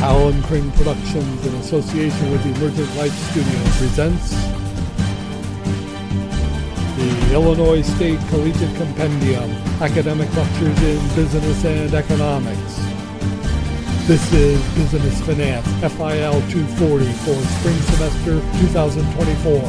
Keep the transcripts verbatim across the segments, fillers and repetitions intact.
Alan Kring Productions, in association with the Emergent Light Studio, presents the Illinois State Collegiate Compendium, Academic Lectures in Business and Economics. This is Business Finance, F I L two forty for spring semester two thousand twenty-four.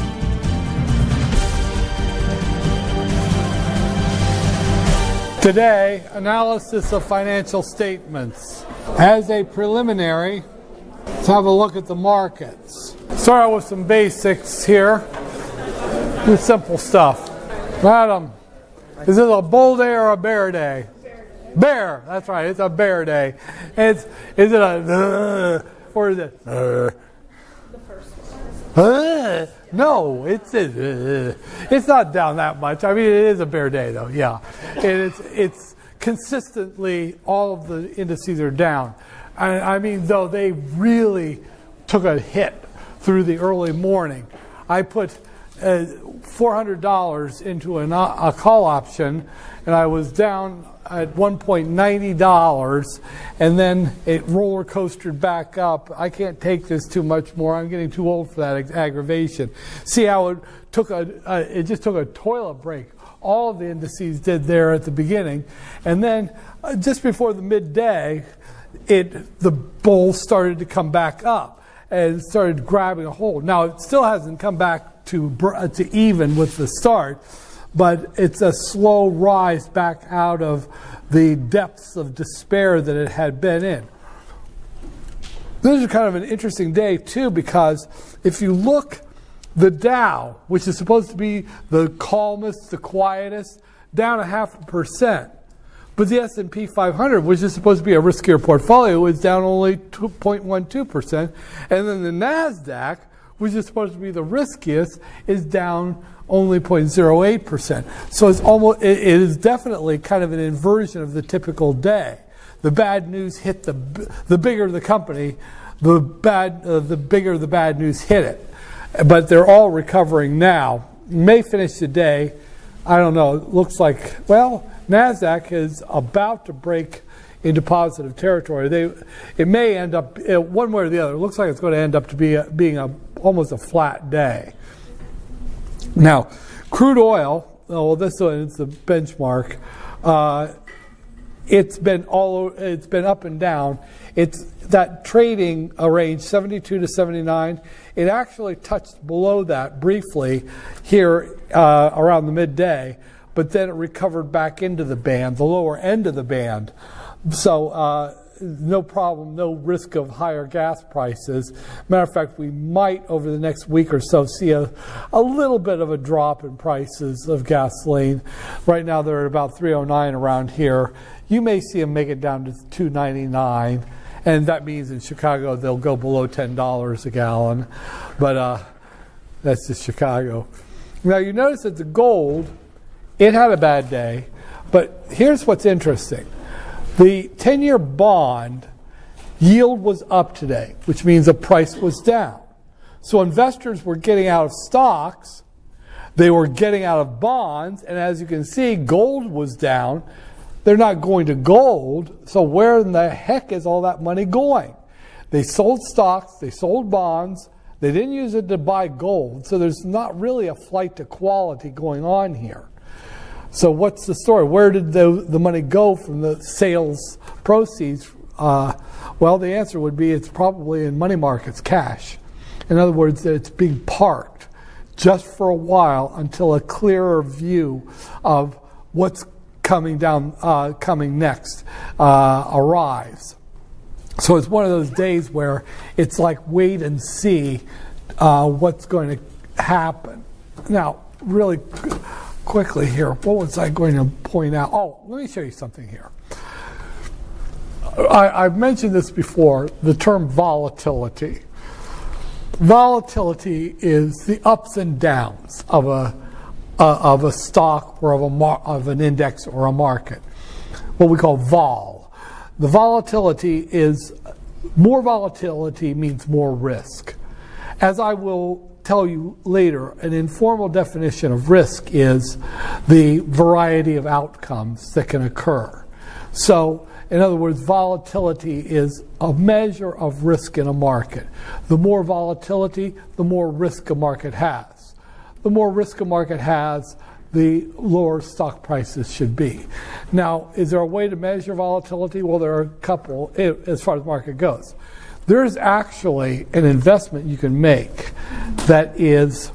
Today, analysis of financial statements. As a preliminary, let's have a look at the markets. Start out with some basics here. The simple stuff. Madam, is it a bull day or a bear day? Bear. That's right. It's a bear day. It's is it a uh, or is it? Uh, the first one. Uh, no, it's uh, it's not down that much. I mean, it is a bear day though. Yeah, and it's it's consistently all of the indices are down. I, I mean, though they really took a hit through the early morning. I put uh, four hundred dollars into an, a call option, and I was down at one point nine zero dollars, and then it roller coastered back up. I can't take this too much more. I'm getting too old for that ag aggravation. See how it took a, uh, it just took a toilet break. All of the indices did there at the beginning, and then uh, just before the midday, it the bull started to come back up and started grabbing a hold. Now it still hasn't come back to uh, to even with the start, but it's a slow rise back out of the depths of despair that it had been in. This is kind of an interesting day too, because if you look, the Dow, which is supposed to be the calmest, the quietest, down a half a percent. But the S and P five hundred, which is supposed to be a riskier portfolio, is down only two point one two percent. And then the NASDAQ, which is supposed to be the riskiest, is down only zero point zero eight percent. So it's almost, it is definitely kind of an inversion of the typical day. The bad news hit the, the bigger the company, the bad, uh, the bigger the bad news hit it. But they're all recovering now. May finish the day, I don't know, it looks like, well, NASDAQ is about to break into positive territory. They, it may end up, one way or the other, it looks like it's going to end up to be a, being a, almost a flat day. Now, crude oil, oh, this one is the benchmark. Uh, it's been all, it's been up and down. It's that trading range, seventy-two to seventy-nine. It actually touched below that briefly here uh, around the midday, but then it recovered back into the band, the lower end of the band. So uh, no problem, no risk of higher gas prices. Matter of fact, we might over the next week or so see a, a little bit of a drop in prices of gasoline. Right now they're at about three oh nine around here. You may see them make it down to two ninety-nine. And that means in Chicago they'll go below ten dollars a gallon. But uh, that's just Chicago. Now you notice that the gold, it had a bad day. But here's what's interesting. The ten-year bond yield was up today, which means the price was down. So investors were getting out of stocks. They were getting out of bonds. And as you can see, gold was down. They're not going to gold, so where in the heck is all that money going? They sold stocks, they sold bonds, they didn't use it to buy gold, so there's not really a flight to quality going on here. So what's the story? Where did the, the money go from the sales proceeds? Uh, well, the answer would be it's probably in money markets, cash. In other words, it's being parked just for a while until a clearer view of what's coming down, uh, coming next, uh, arrives. So it's one of those days where it's like wait and see uh, what's going to happen. Now, really quickly here, what was I going to point out? Oh, let me show you something here. I, I've mentioned this before, the term volatility. Volatility is the ups and downs of a Uh, of a stock or of, a mar of an index or a market, what we call vol. The volatility is, more volatility means more risk. As I will tell you later, an informal definition of risk is the variety of outcomes that can occur. So, in other words, volatility is a measure of risk in a market. The more volatility, the more risk a market has. The more risk a market has, the lower stock prices should be. Now, is there a way to measure volatility? Well, there are a couple as far as the market goes. There is actually an investment you can make that is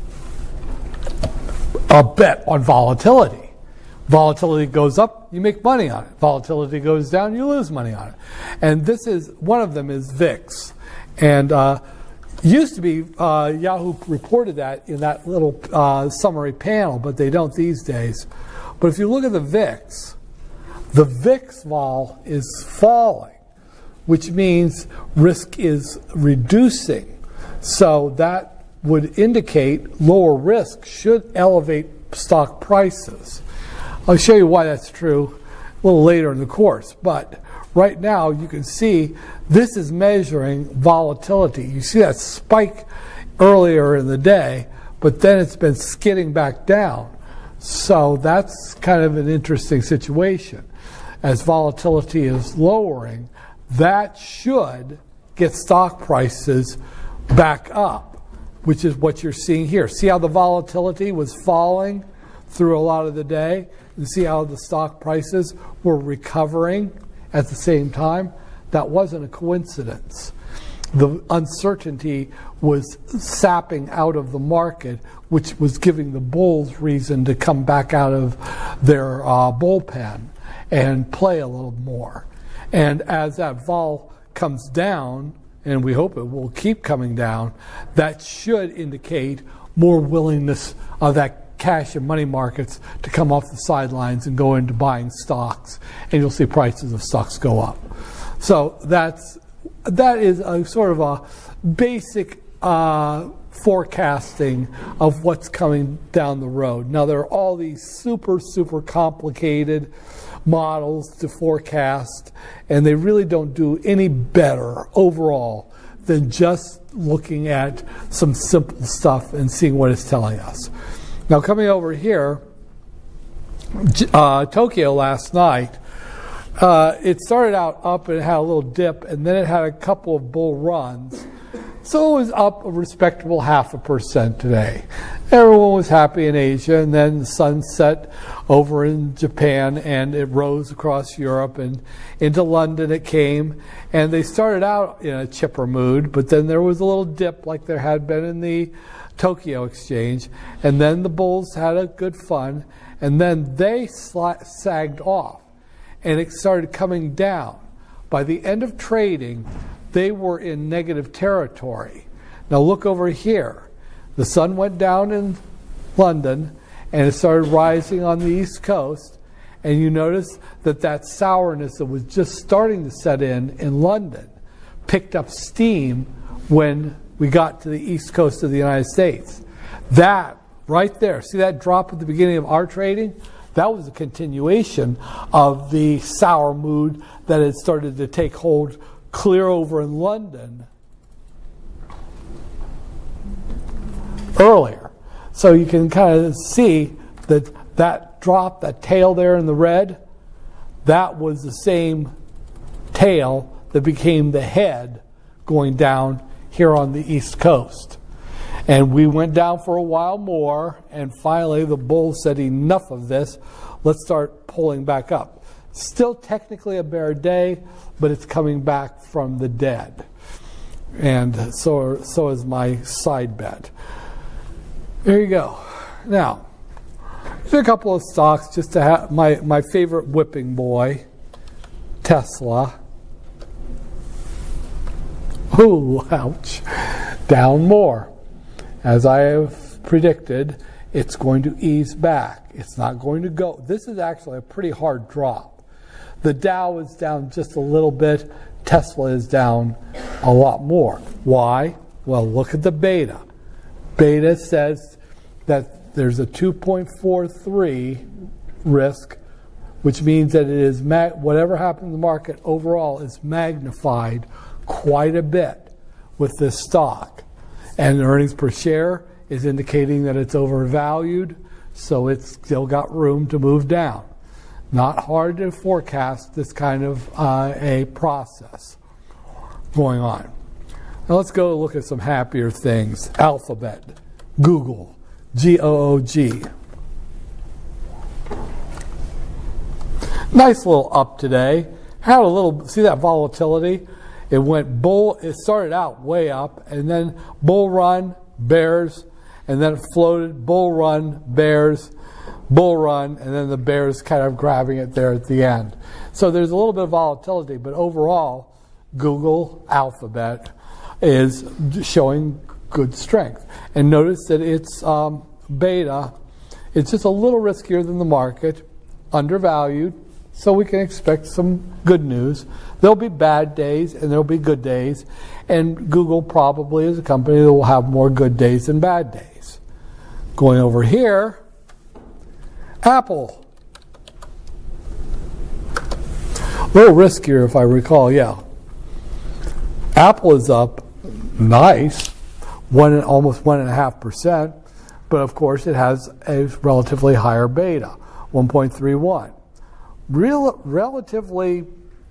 a bet on volatility. Volatility goes up, you make money on it. Volatility goes down, you lose money on it. And this is, one of them is V I X. And uh, used to be, uh, Yahoo reported that in that little uh, summary panel, but they don't these days. But if you look at the V I X, the V I X vol is falling, which means risk is reducing. So that would indicate lower risk should elevate stock prices. I'll show you why that's true a little later in the course. But right now you can see this is measuring volatility. You see that spike earlier in the day, but then it's been skidding back down. So that's kind of an interesting situation. As volatility is lowering, that should get stock prices back up, which is what you're seeing here. See how the volatility was falling through a lot of the day? You see how the stock prices were recovering at the same time? That wasn't a coincidence. The uncertainty was sapping out of the market, which was giving the bulls reason to come back out of their uh, bullpen and play a little more. And as that vol comes down, and we hope it will keep coming down, that should indicate more willingness of that cash and money markets to come off the sidelines and go into buying stocks, and you'll see prices of stocks go up. So that's that is a sort of a basic uh, forecasting of what's coming down the road. Now there are all these super super complicated models to forecast, and they really don't do any better overall than just looking at some simple stuff and seeing what it's telling us. Now coming over here, uh, Tokyo last night, uh, it started out up and it had a little dip, and then it had a couple of bull runs. So it was up a respectable half a percent today. Everyone was happy in Asia, and then the sun set over in Japan, and it rose across Europe, and into London it came. And they started out in a chipper mood, but then there was a little dip like there had been in the Tokyo exchange, and then the bulls had a good fun, and then they sagged off, and it started coming down. By the end of trading, they were in negative territory. Now look over here. The sun went down in London, and it started rising on the East Coast, and you notice that that sourness that was just starting to set in in London picked up steam when we got to the East Coast of the United States. That right there, see that drop at the beginning of our trading? That was a continuation of the sour mood that had started to take hold clear over in London earlier. So you can kind of see that that drop, that tail there in the red, that was the same tail that became the head going down here on the East Coast. And we went down for a while more, and finally the bull said enough of this, let's start pulling back up. Still technically a bear day, but it's coming back from the dead. And so, so is my side bet. There you go. Now, there's a couple of stocks just to have my, my favorite whipping boy, Tesla. Ooh, ouch. Down more. As I have predicted, it's going to ease back. It's not going to go. This is actually a pretty hard drop. The Dow is down just a little bit. Tesla is down a lot more. Why? Well, look at the beta. Beta says that there's a two point four three risk, which means that it is whatever happens in the market overall is magnified quite a bit with this stock. And earnings per share is indicating that it's overvalued, so it's still got room to move down. Not hard to forecast this kind of uh, a process going on. Now let's go look at some happier things. Alphabet, Google, G O O G. Nice little up today. Had a little, see that volatility? It went bull, it started out way up, and then bull run, bears, and then it floated, bull run, bears, bull run, and then the bears kind of grabbing it there at the end. So there's a little bit of volatility, but overall, Google, Alphabet is showing good strength. And notice that its um, beta, it's just a little riskier than the market, undervalued, so we can expect some good news. There'll be bad days and there'll be good days, and Google probably is a company that will have more good days than bad days. Going over here, Apple. A little riskier if I recall, yeah. Apple is up nice, one almost one and a half percent, but of course it has a relatively higher beta, one point three one. Real, relatively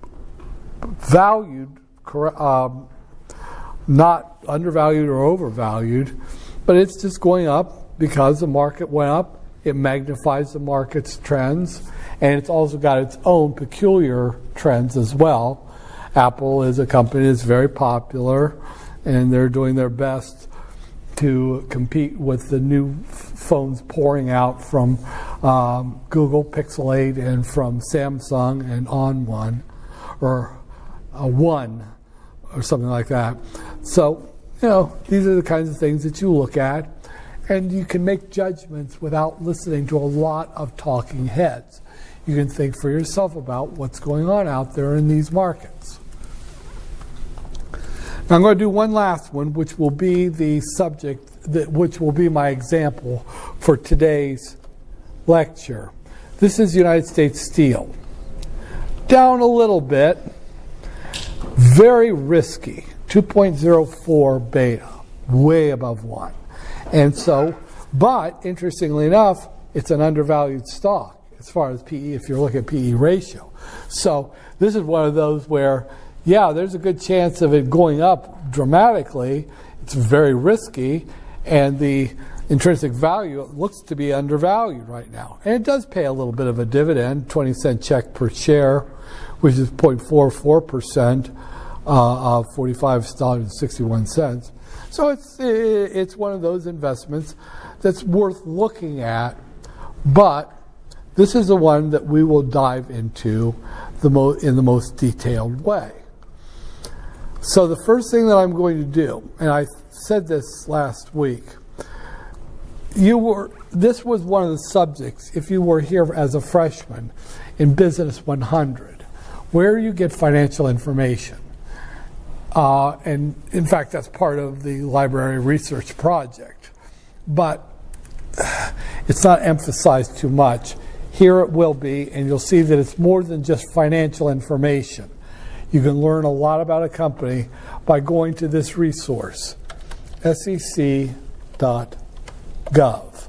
valued, um, not undervalued or overvalued, but it's just going up because the market went up. It magnifies the market's trends, and it's also got its own peculiar trends as well. Apple is a company that's very popular, and they're doing their best to compete with the new phones pouring out from um, Google Pixel eight and from Samsung and On One, or a One, or something like that. So, you know, these are the kinds of things that you look at, and you can make judgments without listening to a lot of talking heads. You can think for yourself about what's going on out there in these markets. Now I'm going to do one last one, which will be the subject, that, which will be my example for today's lecture. This is United States Steel. Down a little bit, very risky, two point zero four beta, way above one. And so, but interestingly enough, it's an undervalued stock as far as P E, if you're looking at P E ratio. So this is one of those where, yeah, there's a good chance of it going up dramatically. It's very risky, and the intrinsic value looks to be undervalued right now. And it does pay a little bit of a dividend, twenty cent check per share, which is zero point four four percent uh, of forty-five dollars and sixty-one cents. So it's, it's one of those investments that's worth looking at, but this is the one that we will dive into the mo in the most detailed way. So the first thing that I'm going to do, and I said this last week, you were, this was one of the subjects, if you were here as a freshman in Business one hundred, where you get financial information. Uh, and in fact, that's part of the library research project. But it's not emphasized too much. Here it will be, and you'll see that it's more than just financial information. You can learn a lot about a company by going to this resource, S E C dot gov.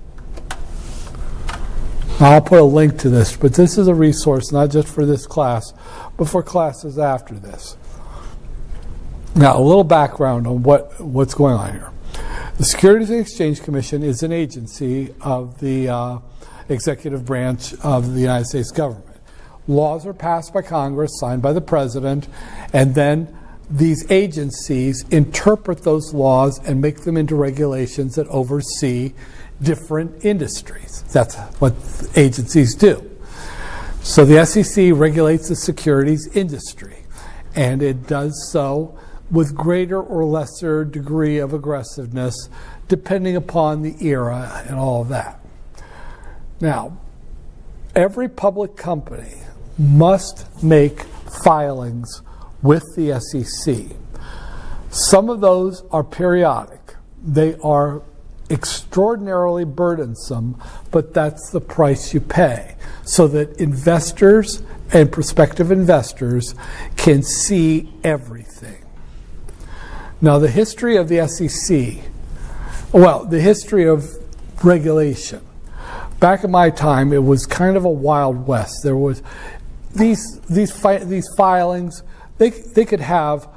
I'll put a link to this, but this is a resource not just for this class, but for classes after this. Now, a little background on what, what's going on here. The Securities and Exchange Commission is an agency of the uh, executive branch of the United States government. Laws are passed by Congress, signed by the President, and then these agencies interpret those laws and make them into regulations that oversee different industries. That's what agencies do. So the S E C regulates the securities industry, and it does so with greater or lesser degree of aggressiveness depending upon the era and all of that. Now, every public company must make filings with the S E C. Some of those are periodic. They are extraordinarily burdensome, but that's the price you pay, so that investors and prospective investors can see everything. Now, the history of the S E C, well, the history of regulation. back in my time, it was kind of a wild west. There was these these fi these filings. They they could have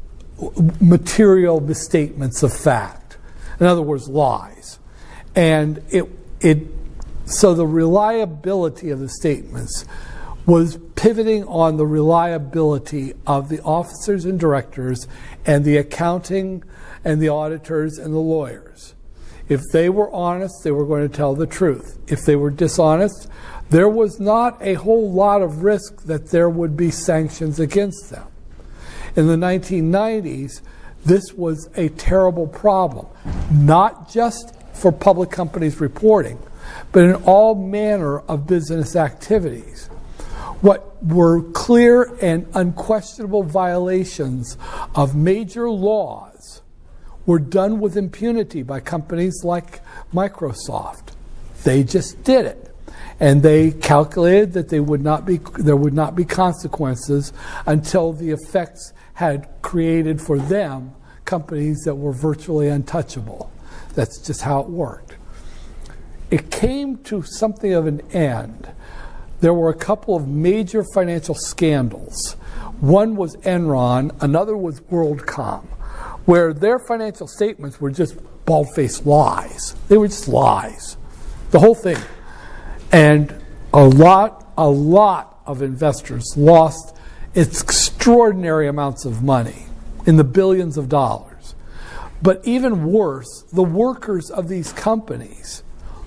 material misstatements of fact. In other words, lies, and it it so the reliability of the statements was pivoting on the reliability of the officers and directors and the accounting and the auditors and the lawyers. If they were honest, they were going to tell the truth. If they were dishonest, there was not a whole lot of risk that there would be sanctions against them. In the nineteen nineties, this was a terrible problem, not just for public companies reporting, but in all manner of business activities. What were clear and unquestionable violations of major laws were done with impunity by companies like Microsoft. They just did it. And they calculated that they would not be, there would not be consequences until the effects had created for them companies that were virtually untouchable. That's just how it worked. It came to something of an end. There were a couple of major financial scandals. One was Enron, another was WorldCom, where their financial statements were just bald-faced lies. They were just lies, the whole thing. And a lot, a lot of investors lost extraordinary amounts of money, in the billions of dollars. But even worse, the workers of these companies,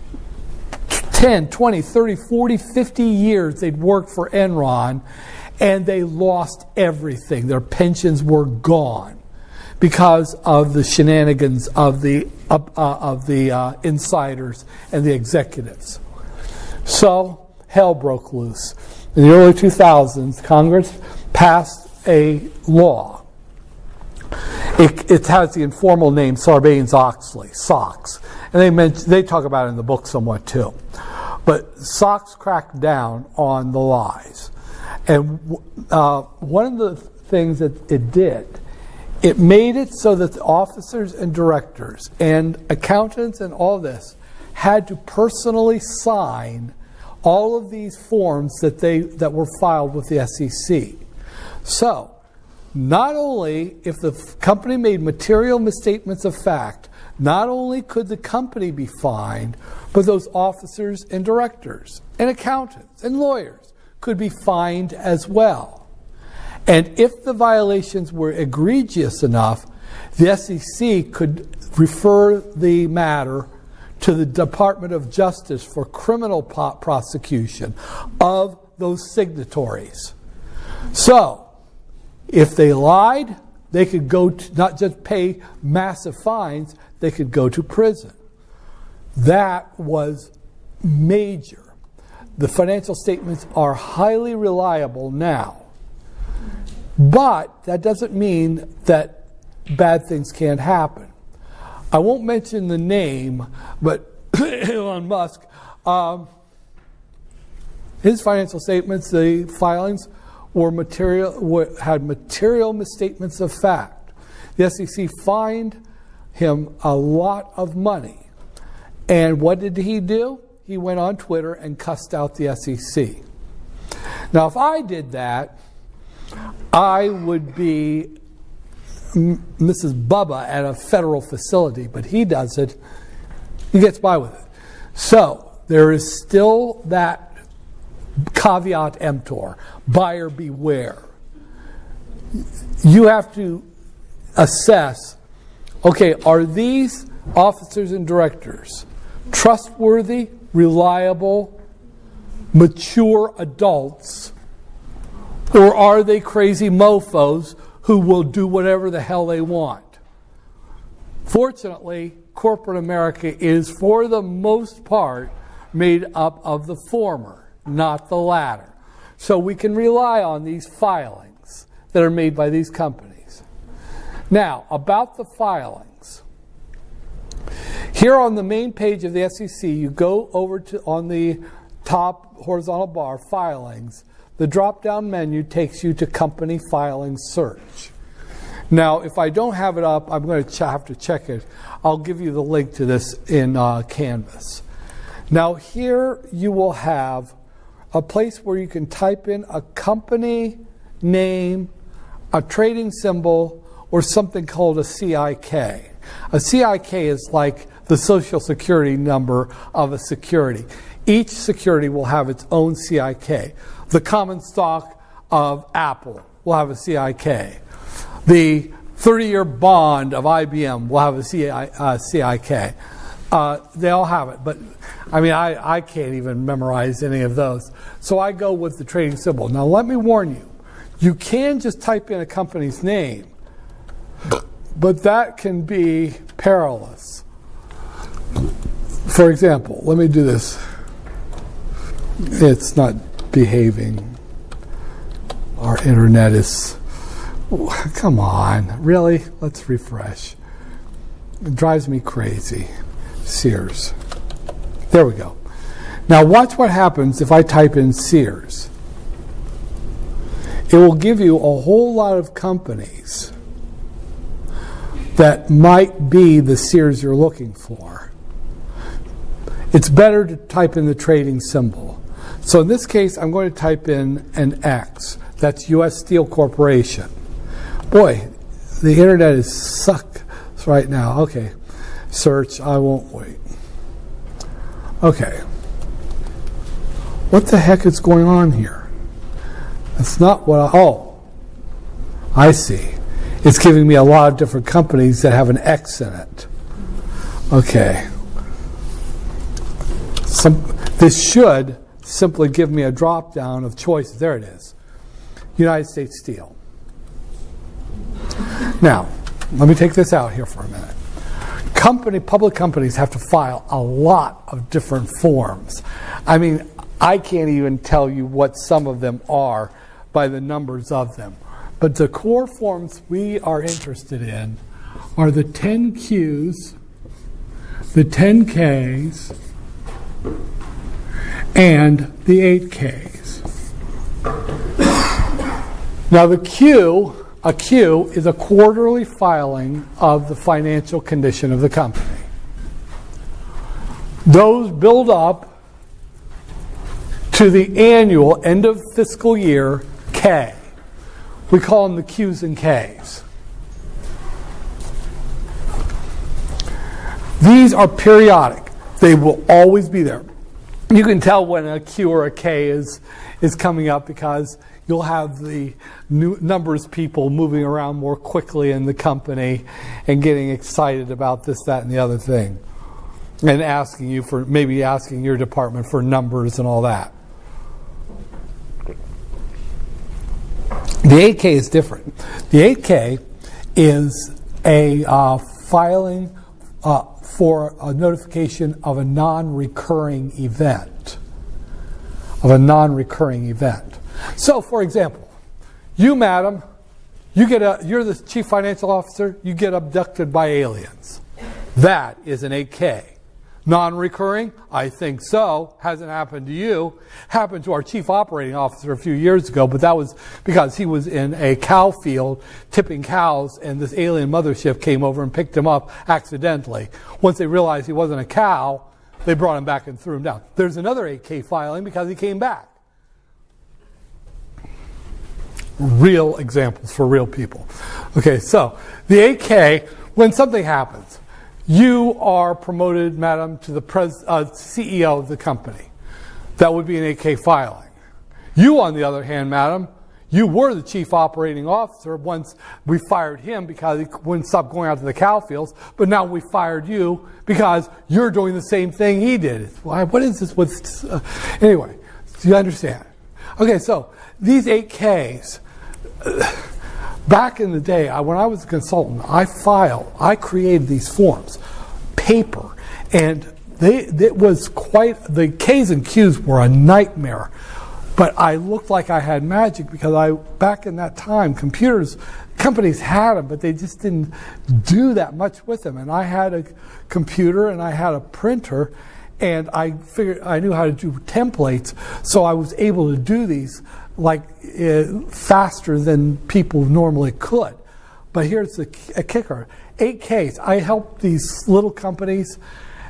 ten, twenty, thirty, forty, fifty years they'd worked for Enron, and they lost everything. Their pensions were gone because of the shenanigans of the, uh, uh, of the uh, insiders and the executives. So hell broke loose. In the early two thousands, Congress passed a law. It, it has the informal name Sarbanes-Oxley, SOX. And they, mention, they talk about it in the book somewhat too. But SOX cracked down on the lies. And uh, one of the things that it did, it made it so that the officers and directors and accountants and all this had to personally sign all of these forms that they that were filed with the S E C. So, not only if the company made material misstatements of fact, not only could the company be fined, but those officers and directors and accountants and lawyers could be fined as well. And if the violations were egregious enough, the S E C could refer the matter to the Department of Justice for criminal prosecution of those signatories. So, if they lied, they could go to not just pay massive fines, they could go to prison. That was major. The financial statements are highly reliable now. But that doesn't mean that bad things can't happen. I won't mention the name, but Elon Musk, um, his financial statements, the filings, were material, were, had material misstatements of fact. The S E C fined him a lot of money. And what did he do? He went on Twitter and cussed out the S E C. Now, if I did that, I would be Missus Bubba at a federal facility, but he does it. He gets by with it. So there is still that caveat emptor, buyer beware. You have to assess, okay, are these officers and directors trustworthy, reliable, mature adults, or are they crazy mofos who will do whatever the hell they want? Fortunately, corporate America is, for the most part, made up of the former, not the latter. So we can rely on these filings that are made by these companies. Now, about the filings. Here on the main page of the S E C, you go over to, on the top horizontal bar, Filings. The drop-down menu takes you to Company Filing Search. Now, if I don't have it up, I'm going to have to check it. I'll give you the link to this in uh, Canvas. Now here you will have a place where you can type in a company name, a trading symbol, or something called a C I K. A C I K is like the social security number of a security. Each security will have its own C I K. The common stock of Apple will have a C I K. The thirty-year bond of I B M will have a C I, uh, C I K. Uh, they all have it, but I mean, I, I can't even memorize any of those. So I go with the trading symbol. Now let me warn you, you can just type in a company's name, but that can be perilous. For example, let me do this. It's not behaving. Our internet is, come on, really? Let's refresh. It drives me crazy. Sears. There we go. Now watch what happens if I type in Sears. It will give you a whole lot of companies that might be the Sears you're looking for. It's better to type in the trading symbol. So in this case, I'm going to type in an X. That's U S Steel Corporation. Boy, the internet is sucks right now. Okay. Search, I won't wait. Okay. What the heck is going on here? That's not what I, oh, I see. It's giving me a lot of different companies that have an X in it. Okay. Some, this should simply give me a drop down of choices. There it is. United States Steel. Now, let me take this out here for a minute. Company, public companies have to file a lot of different forms. I mean, I can't even tell you what some of them are by the numbers of them. But the core forms we are interested in are the ten Qs, the ten Ks, and the eight Ks. Now the Q, a Q is a quarterly filing of the financial condition of the company. Those build up to the annual end of fiscal year K. We call them the Qs and Ks. These are periodic. They will always be there. You can tell when a Q or a K is, is coming up because you'll have the new numbers people moving around more quickly in the company and getting excited about this, that, and the other thing. And asking you for, maybe asking your department for numbers and all that. The eight K is different. The eight K is a uh, filing uh, for a notification of a non-recurring event. Of a non-recurring event. So, for example, you, madam, you get a, you're the chief financial officer, you get abducted by aliens. That is an eight K. Non-recurring? I think so. Hasn't happened to you. Happened to our chief operating officer a few years ago, but that was because he was in a cow field tipping cows, and this alien mothership came over and picked him up accidentally. Once they realized he wasn't a cow, they brought him back and threw him down. There's another eight K filing because he came back. Real examples for real people. Okay, so the eight K, when something happens, you are promoted, madam, to the pres uh, C E O of the company. That would be an eight K filing. You, on the other hand, madam, you were the chief operating officer once we fired him because he wouldn't stop going out to the cow fields, but now we fired you because you're doing the same thing he did. Why? What is this? What's, uh, anyway, do you understand? Okay, so these eight Ks, uh, back in the day, I, when I was a consultant, I filed, I created these forms, paper, and they, it was quite, the Ks and Qs were a nightmare. But I looked like I had magic because I, back in that time, computers, companies had them, but they just didn't do that much with them. And I had a computer and I had a printer, and I figured I knew how to do templates, so I was able to do these like uh, faster than people normally could. But here's the a kicker: eight Ks. I helped these little companies,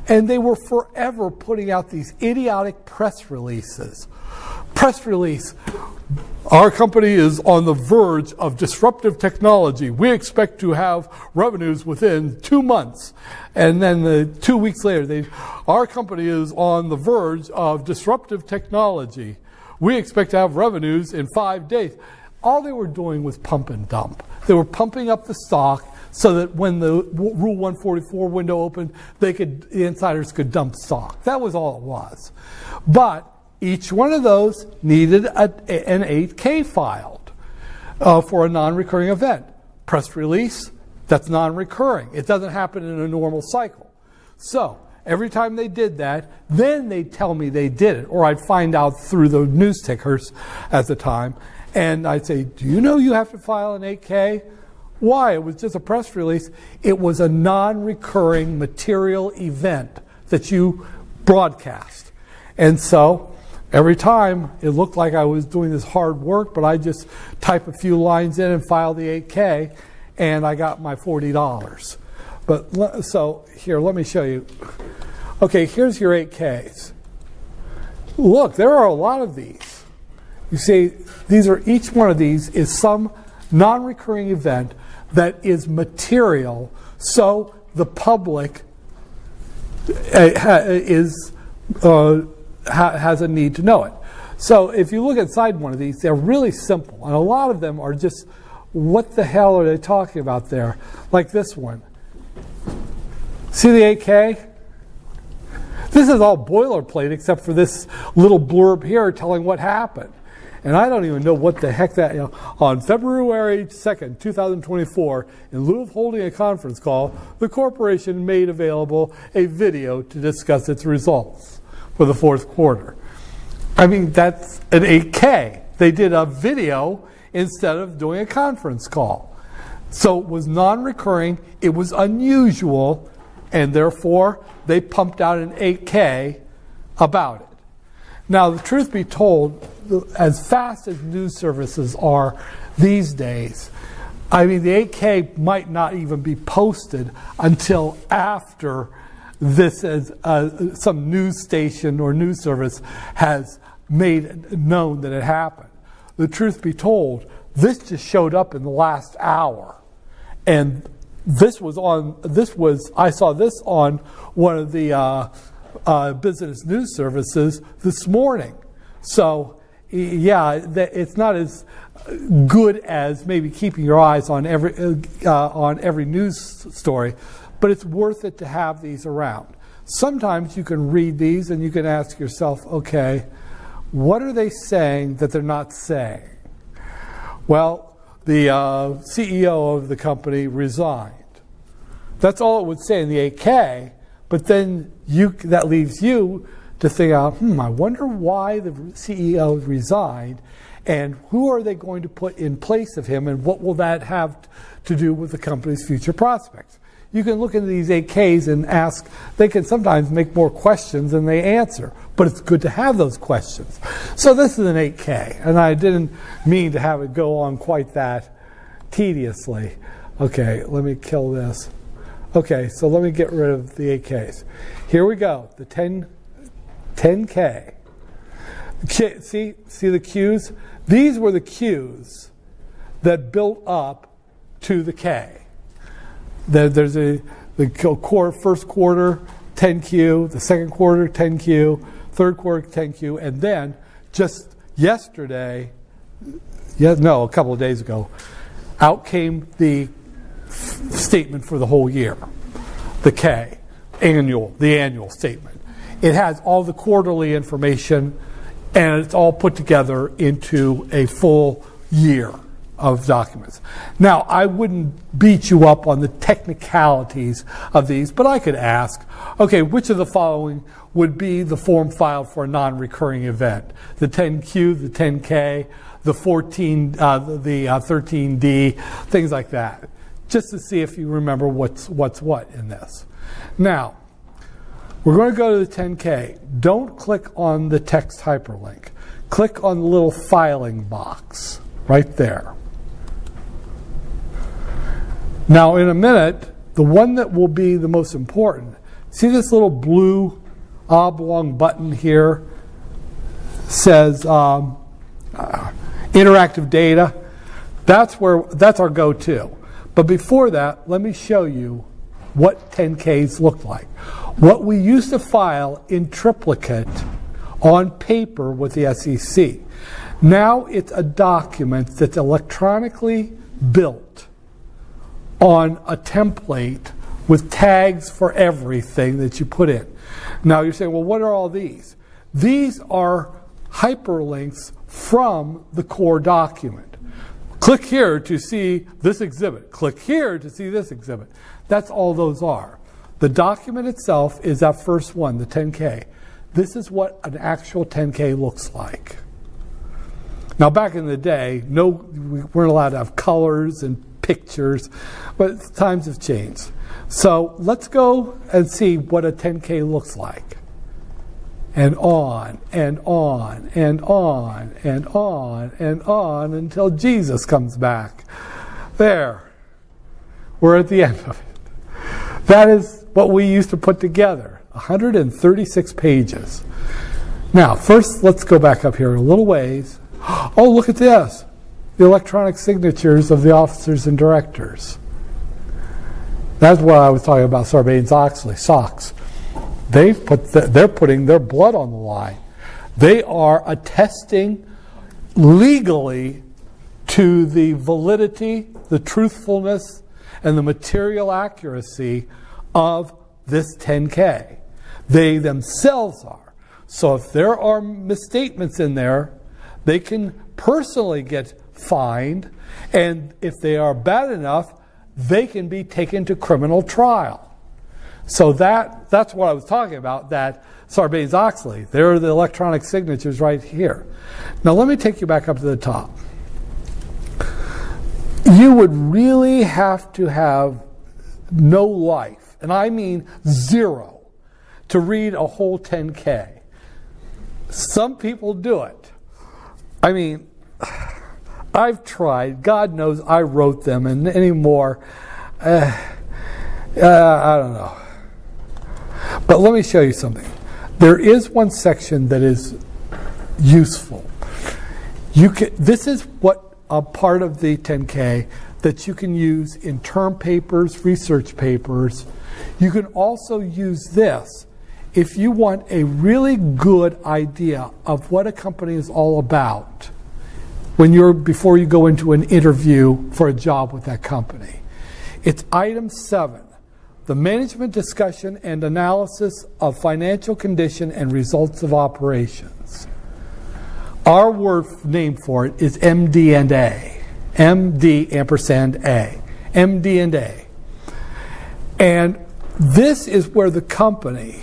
And they were forever putting out these idiotic press releases. Press release, our company is on the verge of disruptive technology. We expect to have revenues within two months. And then the two weeks later, they, our company is on the verge of disruptive technology. We expect to have revenues in five days. All they were doing was pump and dump. They were pumping up the stock so that when the Rule one forty-four window opened, they could, the insiders could dump stock. That was all it was. But each one of those needed a, an eight K filed uh, for a non-recurring event. Press release, that's non-recurring. It doesn't happen in a normal cycle. So every time they did that, then they'd tell me they did it, or I'd find out through the news tickers at the time, and I'd say, do you know you have to file an eight K? Why? It was just a press release. It was a non-recurring material event that you broadcast. And so every time it looked like I was doing this hard work, but I just type a few lines in and file the eight K, and I got my forty dollars. But so here, let me show you. Okay, here's your eight Ks. Look, there are a lot of these. You see, these are, each one of these is some non-recurring event that is material, so the public is uh, ha has a need to know it. So if you look inside one of these, they're really simple, and a lot of them are just, what the hell are they talking about there? Like this one. See the eight K? This is all boilerplate except for this little blurb here telling what happened. And I don't even know what the heck that, you know, on February second, two thousand twenty-four, in lieu of holding a conference call, the corporation made available a video to discuss its results for the fourth quarter. I mean, that's an eight K. They did a video instead of doing a conference call. So it was non-recurring, it was unusual, and therefore they pumped out an eight K about it. Now, the truth be told, as fast as news services are these days, I mean, the eight K might not even be posted until after this is uh, some news station or news service has made known that it happened. The truth be told, this just showed up in the last hour, and this was on. This was I saw this on one of the uh, uh, business news services this morning. So, yeah, it's not as good as maybe keeping your eyes on every uh, on every news story, but it's worth it to have these around. Sometimes you can read these and you can ask yourself, okay, what are they saying that they're not saying? Well, the uh, C E O of the company resigned. That's all it would say in the eight K, but then you, that leaves you to think out, hmm, I wonder why the C E O resigned, and who are they going to put in place of him, and what will that have to do with the company's future prospects? You can look into these eight Ks and ask, they can sometimes make more questions than they answer, but it's good to have those questions. So this is an eight K, and I didn't mean to have it go on quite that tediously. Okay, let me kill this. Okay, so let me get rid of the eight Ks. Here we go, the ten K. See, see the Qs? These were the Qs that built up to the K. There's a the core first quarter ten Q, the second quarter ten Q, third quarter ten Q, and then just yesterday, yeah, no, a couple of days ago, out came the statement for the whole year, the K, annual, the annual statement. It has all the quarterly information, and it's all put together into a full year of documents. Now, I wouldn't beat you up on the technicalities of these, but I could ask, okay, which of the following would be the form filed for a non-recurring event? The ten Q, the ten K, the fourteen, uh, the uh, thirteen D, things like that, just to see if you remember what's what's what in this. Now, we're going to go to the ten K. Don't click on the text hyperlink. Click on the little filing box right there. Now, in a minute, the one that will be the most important See this little blue oblong button here? Says um, uh, interactive data. That's where that's our go-to. But before that, let me show you what ten Ks look like. What we used to file in triplicate on paper with the S E C. Now it's a document that's electronically built on a template with tags for everything that you put in. Now you're saying, well, what are all these? These are hyperlinks from the core document. Click here to see this exhibit. Click here to see this exhibit. That's all those are. The document itself is that first one, the ten K. This is what an actual ten K looks like. Now back in the day, no, we weren't allowed to have colors and pictures, but times have changed. So let's go and see what a ten K looks like. And on, and on, and on, and on, and on, until Jesus comes back. There. We're at the end of it. That is what we used to put together. one hundred thirty-six pages. Now, first, let's go back up here a little ways. Oh, look at this. The electronic signatures of the officers and directors. That's what I was talking about, Sarbanes-Oxley, SOX. They've put the, they're putting their blood on the line. They are attesting legally to the validity, the truthfulness, and the material accuracy of this ten K. They themselves are. So if there are misstatements in there, they can personally get fined, and if they are bad enough, they can be taken to criminal trial. So that that's what I was talking about, that Sarbanes-Oxley. There are the electronic signatures right here. Now let me take you back up to the top. You would really have to have no life, and I mean zero, to read a whole ten K. Some people do it. I mean, I've tried. God knows I wrote them, and anymore, uh, uh, I don't know. But let me show you something. There is one section that is useful. You can, this is what a part of the ten K that you can use in term papers, research papers. You can also use this if you want a really good idea of what a company is all about when you're before you go into an interview for a job with that company. It's item seven. The management discussion and analysis of financial condition and results of operations. Our word name for it is M D and A. M D ampersand A. M D and A. And this is where the company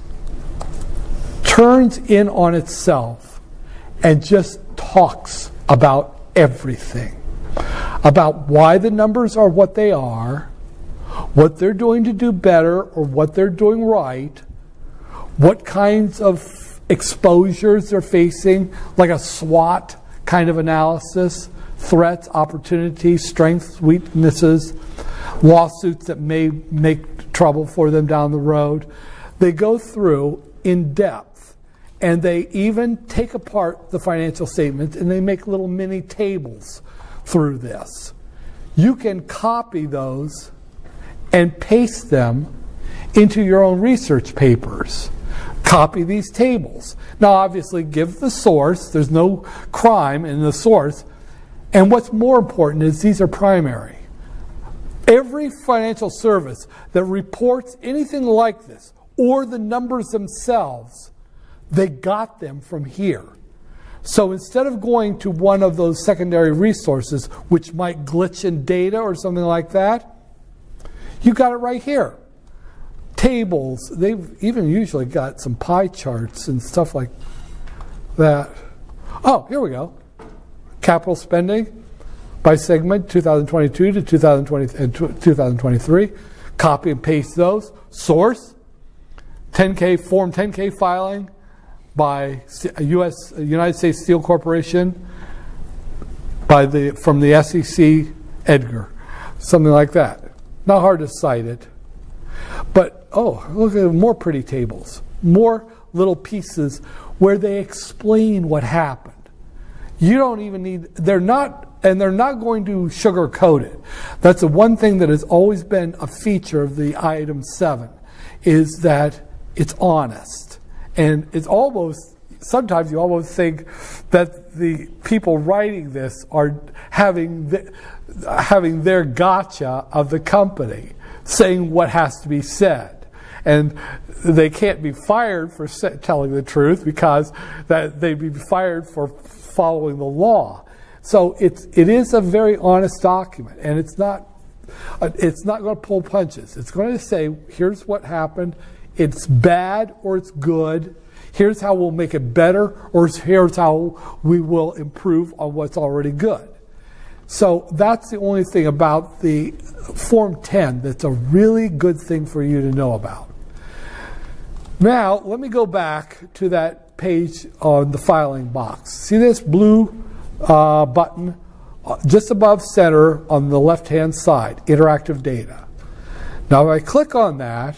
turns in on itself and just talks about everything. About why the numbers are what they are, what they're doing to do better or what they're doing right, what kinds of exposures they're facing, like a SWOT kind of analysis, threats, opportunities, strengths, weaknesses, lawsuits that may make trouble for them down the road. They go through in depth, and they even take apart the financial statements and they make little mini tables through this. You can copy those and paste them into your own research papers. Copy these tables. Now obviously give the source. There's no crime in the source. And what's more important is these are primary. Every financial service that reports anything like this, or the numbers themselves, they got them from here. So instead of going to one of those secondary resources, which might glitch in data or something like that, you got it right here. Tables. They've even usually got some pie charts and stuff like that. Oh, here we go. Capital spending by segment two thousand twenty-two to two thousand twenty and two thousand twenty-three. Copy and paste those. Source. ten K Form ten K filing by U S United States Steel Corporation by the from the S E C Edgar. Something like that. Not hard to cite it. But, oh, look at more pretty tables. More little pieces where they explain what happened. You don't even need, they're not, and they're not going to sugarcoat it. That's the one thing that has always been a feature of the item seven, is that it's honest. And it's almost, sometimes you almost think that the people writing this are having, the, having their gotcha of the company, saying what has to be said. And they can't be fired for telling the truth, because that they'd be fired for following the law. So it's it is a very honest document, and it's not uh, it's not going to pull punches. It's going to say, here's what happened. It's bad or it's good. Here's how we'll make it better, or here's how we will improve on what's already good. So that's the only thing about the Form ten that's a really good thing for you to know about. Now, let me go back to that page on the filing box. See this blue uh, button just above center on the left-hand side, interactive data. Now, if I click on that,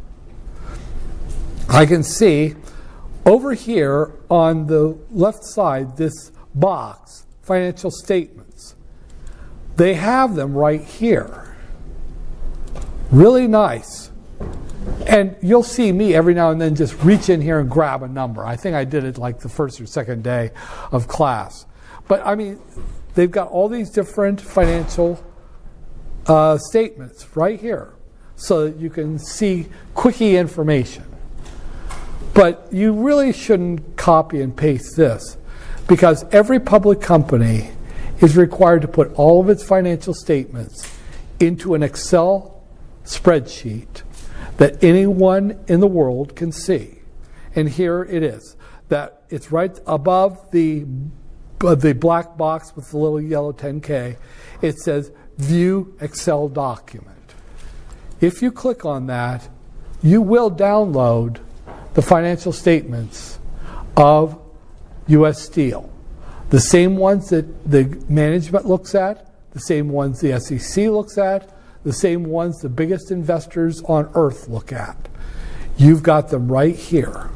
I can see over here on the left side, this box, financial statements. They have them right here. Really nice. And you'll see me every now and then just reach in here and grab a number. I think I did it like the first or second day of class. But I mean, they've got all these different financial uh, statements right here, so that you can see quickie information. But you really shouldn't copy and paste this, because every public company is required to put all of its financial statements into an Excel spreadsheet that anyone in the world can see. And here it is. That it's right above the, uh, the black box with the little yellow ten K. It says View Excel Document. If you click on that, you will download the financial statements of U S Steel. The same ones that the management looks at, the same ones the S E C looks at, the same ones the biggest investors on earth look at. You've got them right here.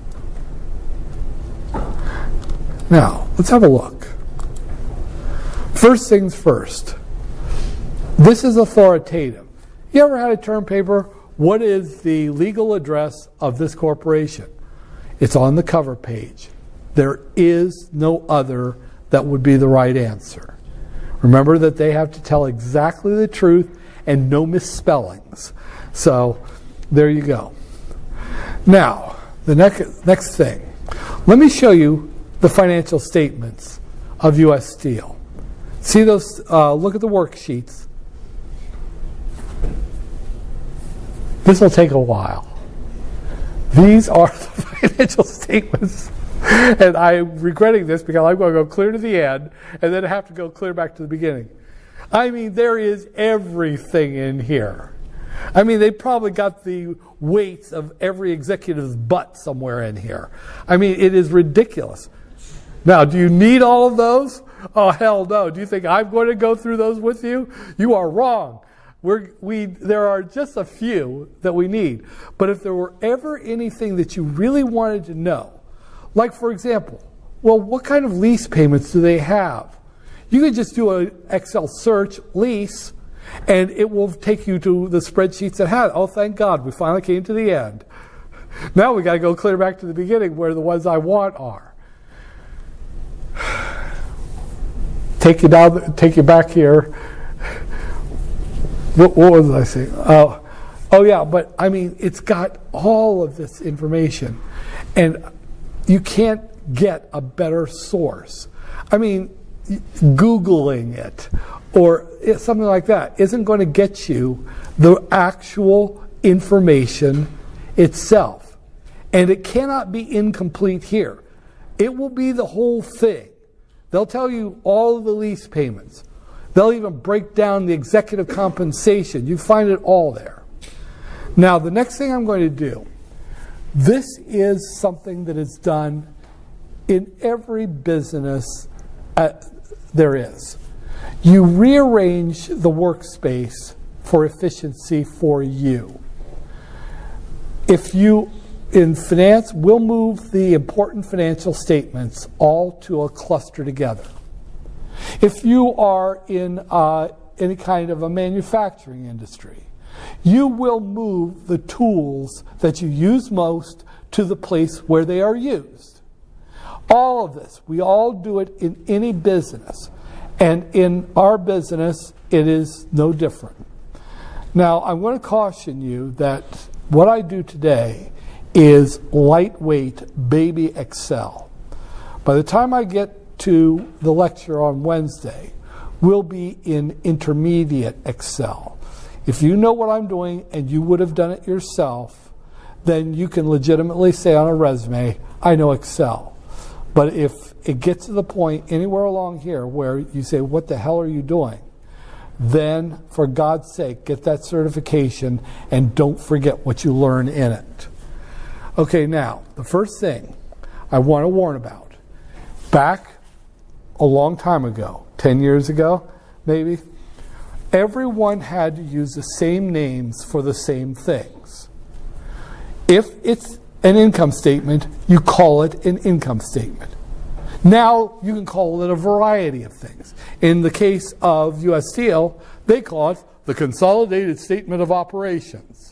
Now, let's have a look. First things first. This is authoritative. You ever had a term paper? What is the legal address of this corporation? It's on the cover page. There is no other that would be the right answer. Remember that they have to tell exactly the truth and no misspellings. So there you go. Now, the next, next thing. Let me show you the financial statements of U S Steel. See those, uh, look at the worksheets. This will take a while. These are the financial statements. And I'm regretting this because I'm going to go clear to the end and then have to go clear back to the beginning. I mean, there is everything in here. I mean, they probably got the weights of every executive's butt somewhere in here. I mean, it is ridiculous. Now, do you need all of those? Oh, hell no. Do you think I'm going to go through those with you? You are wrong. We're, we, there are just a few that we need. But if there were ever anything that you really wanted to know, like, for example, well, what kind of lease payments do they have? You could just do an Excel search, lease, and it will take you to the spreadsheets that have it. Oh, thank God, we finally came to the end. Now we got to go clear back to the beginning where the ones I want are. Take you down, take you back here. What, what was I saying? Oh, oh yeah, but I mean, it's got all of this information, and you can't get a better source. I mean, Googling it or something like that isn't going to get you the actual information itself. And it cannot be incomplete here. It will be the whole thing. They'll tell you all of the lease payments. They'll even break down the executive compensation. You find it all there. Now, the next thing I'm going to do, this is something that is done in every business uh, there is. You rearrange the workspace for efficiency for you. if you, in finance, we'll move the important financial statements all to a cluster together. If you are in uh, any kind of a manufacturing industry, you will move the tools that you use most to the place where they are used. All of this, we all do it in any business. And in our business, it is no different. Now, I want to caution you that what I do today is lightweight baby Excel. By the time I get to the lecture on Wednesday, we'll be in intermediate Excel. If you know what I'm doing and you would have done it yourself, then you can legitimately say on a resume, I know Excel. But if it gets to the point anywhere along here where you say, what the hell are you doing? Then, for God's sake, get that certification and don't forget what you learn in it. Okay, now, the first thing I want to warn about. Back a long time ago, ten years ago, maybe, everyone had to use the same names for the same things. If it's an income statement, you call it an income statement. Now you can call it a variety of things. In the case of U S Steel, they call it the Consolidated Statement of Operations.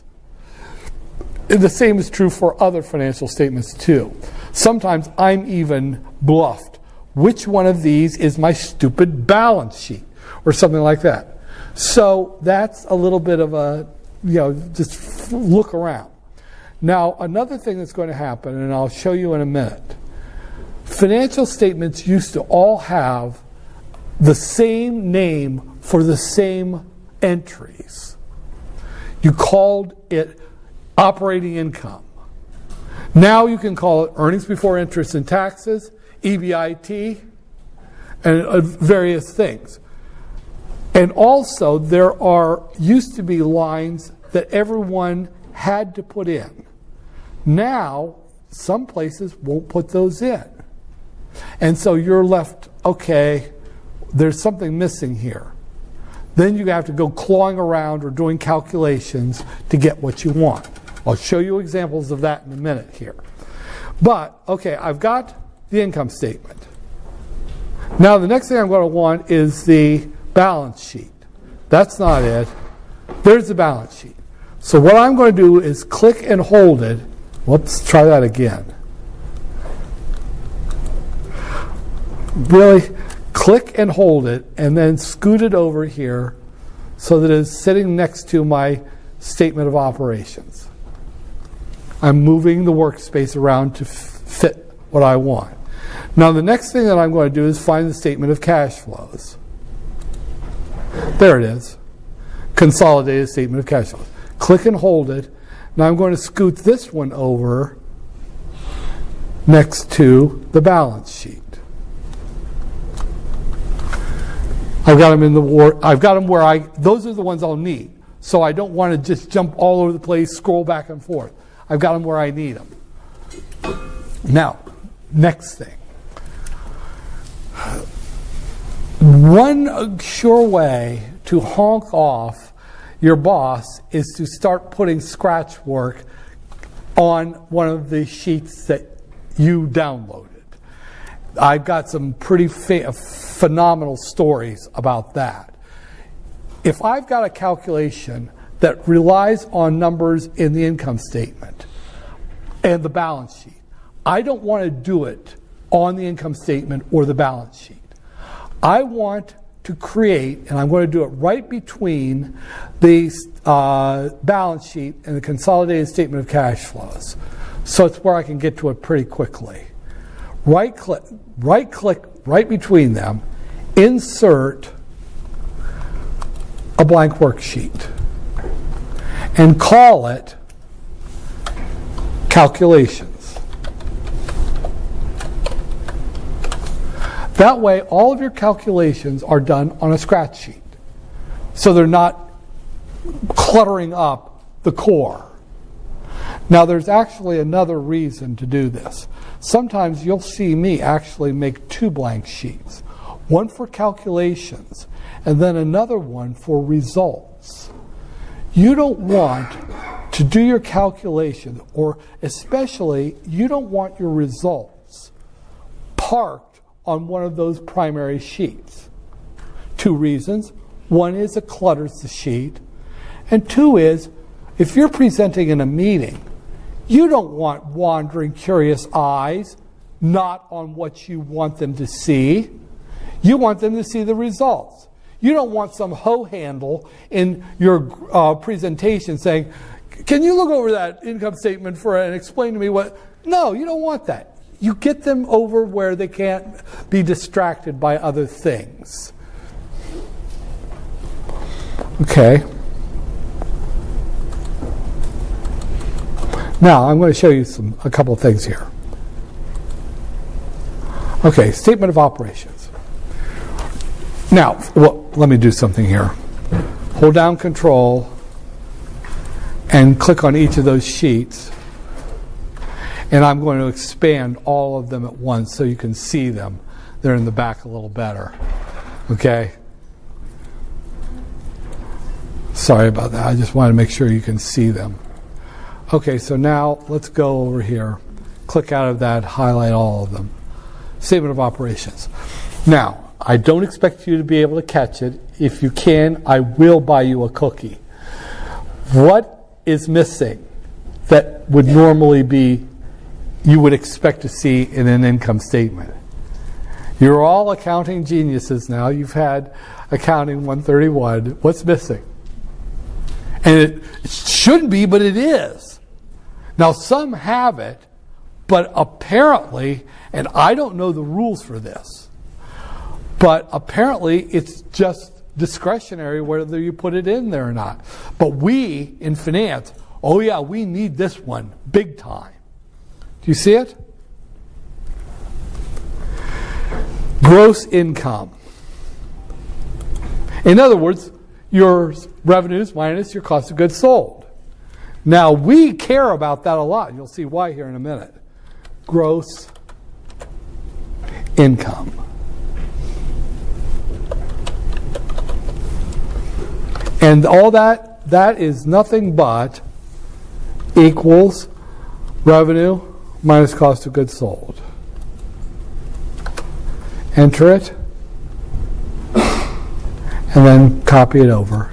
And the same is true for other financial statements too. Sometimes I'm even bluffed. Which one of these is my stupid balance sheet? Or something like that. So that's a little bit of a, you know, just look around. Now, another thing that's going to happen, and I'll show you in a minute, financial statements used to all have the same name for the same entries. You called it operating income. Now you can call it earnings before interest and taxes, E B I T, and uh, various things. And also, there are used to be lines that everyone had to put in. Now, some places won't put those in. And so you're left, okay, there's something missing here. Then you have to go clawing around or doing calculations to get what you want. I'll show you examples of that in a minute here. But, okay, I've got the income statement. Now, the next thing I'm going to want is the balance sheet. That's not it. There's the balance sheet. So what I'm going to do is click and hold it. Whoops, try that again. Really, click and hold it and then scoot it over here so that it's sitting next to my statement of operations. I'm moving the workspace around to fit what I want. Now the next thing that I'm going to do is find the statement of cash flows. There it is. Consolidated statement of cash flows. Click and hold it. Now I'm going to scoot this one over next to the balance sheet. I've got them in the war. I've got them where I. Those are the ones I'll need. So I don't want to just jump all over the place, scroll back and forth. I've got them where I need them. Now, next thing. One sure way to honk off your boss is to start putting scratch work on one of the sheets that you downloaded. I've got some pretty fa- phenomenal stories about that. If I've got a calculation that relies on numbers in the income statement and the balance sheet, I don't want to do it on the income statement or the balance sheet. I want to create, and I'm going to do it right between the uh, balance sheet and the consolidated statement of cash flows. So it's where I can get to it pretty quickly. Right click, right click right between them, insert a blank worksheet, and call it calculations. That way, all of your calculations are done on a scratch sheet. So they're not cluttering up the core. Now, there's actually another reason to do this. Sometimes you'll see me actually make two blank sheets. One for calculations, and then another one for results. You don't want to do your calculation, or especially you don't want your results parked on one of those primary sheets. Two reasons. One is it clutters the sheet, and two is if you're presenting in a meeting, you don't want wandering, curious eyes not on what you want them to see. You want them to see the results. You don't want some hoe handle in your uh, presentation saying, can you look over that income statement for and explain to me what... No, you don't want that. You get them over where they can't be distracted by other things. Okay. Now, I'm going to show you some a couple of things here. Okay, statement of operations. Now, well, let me do something here. Hold down Control and click on each of those sheets. And I'm going to expand all of them at once so you can see them. They're in the back a little better. Okay? Sorry about that. I just want to make sure you can see them. Okay, so now let's go over here. Click out of that, highlight all of them. Statement of operations. Now, I don't expect you to be able to catch it. If you can, I will buy you a cookie. What is missing that would normally be, you would expect to see in an income statement? You're all accounting geniuses now. You've had accounting one thirty-one. What's missing? And it shouldn't be, but it is. Now, some have it, but apparently, and I don't know the rules for this, but apparently it's just discretionary whether you put it in there or not. But we, in finance, oh yeah, we need this one big time. Do you see it? Gross income. In other words, your revenues minus your cost of goods sold. Now, we care about that a lot. You'll see why here in a minute. Gross income. And all that, that is nothing but equals revenue minus cost of goods sold. Enter it. And then copy it over.